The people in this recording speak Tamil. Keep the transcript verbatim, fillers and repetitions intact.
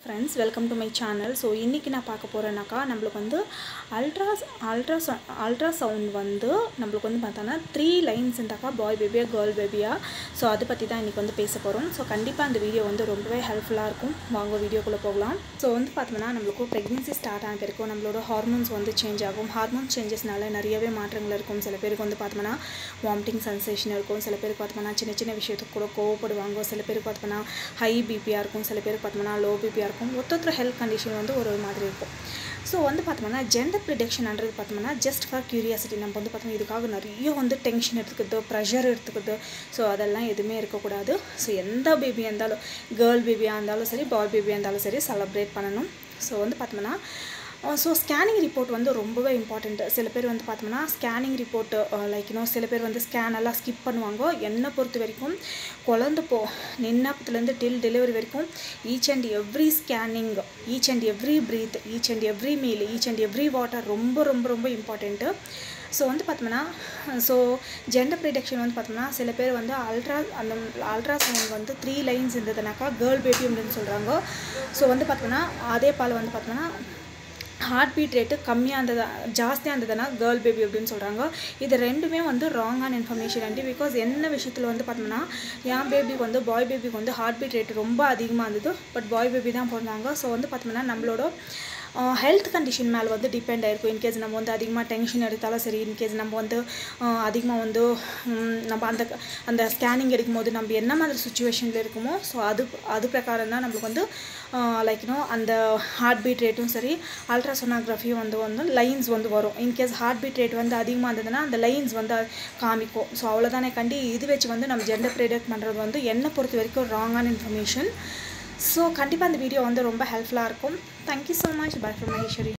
Friends, welcome to my channel. So இன்னைக்கு நான் பார்க்க போறேனாக்கா நமக்கு வந்து அல்ட்ரா அல்ட்ரா அல்ட்ரா சவுண்ட் வந்து நமக்கு வந்து பார்த்தானா three lines இன்டாக்கா பாய் பேபியா girl பேபியா சோ அத பத்தி தான் இன்னைக்கு வந்து பேச போறோம். சோ கண்டிப்பா இந்த வீடியோ வந்து ரொம்பவே ஹெல்ப்ஃபுல்லா இருக்கும். வாங்க வீடியோக்குள்ள போகலாம். சோ வந்து பார்த்தோம்னா நமக்கு pregnancy ஸ்டார்ட் ஆன பிறகு நம்மளோட ஹார்மோன்ஸ் வந்து சேஞ்ச் ஆகும். ஹார்மோன் சேஞ்சஸ்னால நிறையவே மாற்றங்கள் இருக்கும். சில பேருக்கு வந்து பார்த்தோம்னா வாமிட்டிங் சென்சேஷன் இருக்கும். சில பேருக்கு பார்த்தோம்னா சின்ன சின்ன விஷயத்துக்கு கூட கோவப்படுவாங்க. சில பேருக்கு பார்த்தோம்னா ஹை பிபியா இருக்கும். சில பேருக்கு பார்த்தோம்னா லோ பிபியா ஒருத்தர ஹெல்த் கண்டிஷன் வந்து ஒரு மாதிரி இருக்கும். ஸோ வந்து பார்த்தோம்னா ஜெண்டர் ப்ரிடிக்ஷன்ன்றது பார்த்தோம்னா ஜஸ்ட் ஃபார் கியூரியாசிட்டி. நம்ம வந்து பார்த்தோம்னா இதுக்காக நிறைய வந்து டென்ஷன் எடுத்துக்கிறது, ப்ரெஷர் எடுத்துக்கிறது, ஸோ அதெல்லாம் எதுவுமே இருக்கக்கூடாது. ஸோ எந்த பேபியாக இருந்தாலும் கேர்ள் பேபியாக இருந்தாலும் சரி, பாய் பேபியாக இருந்தாலும் சரி செலிப்ரேட் பண்ணணும். ஸோ வந்து பார்த்தோம்னா ஸோ ஸ்கேனிங் ரிப்போர்ட் வந்து ரொம்பவே இம்பார்ட்டண்ட். சில பேர் வந்து பார்த்தோம்னா ஸ்கேனிங் ரிப்போர்ட்டு லைக் இன்னும் சில பேர் வந்து ஸ்கேன் எல்லாம் ஸ்கிப் பண்ணுவாங்க. என்னை பொறுத்த வரைக்கும் குழந்தை போ நின்னப்பத்துலேருந்து டில் டெலிவரி வரைக்கும் each and every scanning, each and every breath, each and every meal, each and every water ரொம்ப ரொம்ப ரொம்ப இம்பார்ட்டண்ட்டு. ஸோ வந்து பார்த்தோம்னா ஸோ ஜெண்டர் ப்ரிடிக்ஷன் வந்து பார்த்தோம்னா சில பேர் வந்து அல்ட்ரா அந்த அல்ட்ரா சவுண்ட் வந்து த்ரீ லைன்ஸ் இருந்ததுனாக்கா கேர்ள் பேபி அப்படின்னு சொல்கிறாங்க. ஸோ வந்து பார்த்தோம்னா அதே பால் வந்து பார்த்தோம்னா ஹார்ட் பீட் ரேட்டு கம்மியாக இருந்தது ஜாஸ்தியாக இருந்ததுன்னா கேர்ள் பேபி அப்படின்னு சொல்கிறாங்க. இது ரெண்டுமே வந்து ராங்கான இன்ஃபர்மேஷன் அண்ட் பிகாஸ் என்ன விஷயத்தில் வந்து பார்த்தோம்னா என் பேபிக்கு வந்து பாய் பேபிக்கு வந்து ஹார்ட் பீட் ரேட்டு ரொம்ப அதிகமாக இருந்தது. பட் பாய் பேபி தான் பிறந்தாங்க. ஸோ வந்து பார்த்தோம்னா நம்மளோட ஹெல்த் கண்டிஷன் மேலே வந்து டிபெண்ட் ஆகிருக்கும். இன்கேஸ் நம்ம வந்து அதிகமாக டென்ஷன் எடுத்தாலும் சரி, இன்கேஸ் நம்ம வந்து அதிகமாக வந்து நம்ம அந்த அந்த ஸ்கேனிங் எடுக்கும்போது நம்ம என்ன மாதிரி சுச்சுவேஷனில் இருக்குமோ ஸோ அது அது பிரகாரம் தான் நம்மளுக்கு வந்து லைக் இன்னும் அந்த ஹார்ட் பீட் ரேட்டும் சரி, அல்ட்ராசோனோகிராஃபியும் வந்து வந்து லைன்ஸ் வந்து வரும். இன்கேஸ் ஹார்ட் பீட் ரேட் வந்து அதிகமாக இருந்ததுன்னா அந்த லைன்ஸ் வந்து காமிக்கும். ஸோ அவ்வளோதானே கண்டி இது வச்சு வந்து நம்ம ஜெண்டர் ப்ரிடிக்ட் பண்ணுறது வந்து என்னை பொறுத்த வரைக்கும் ராங்கான இன்ஃபர்மேஷன். ஸோ கண்டிப்பாக அந்த வீடியோ வந்து ரொம்ப ஹெல்ப்ஃபுல்லாக இருக்கும். Thank you so much. Bye from Maheswari.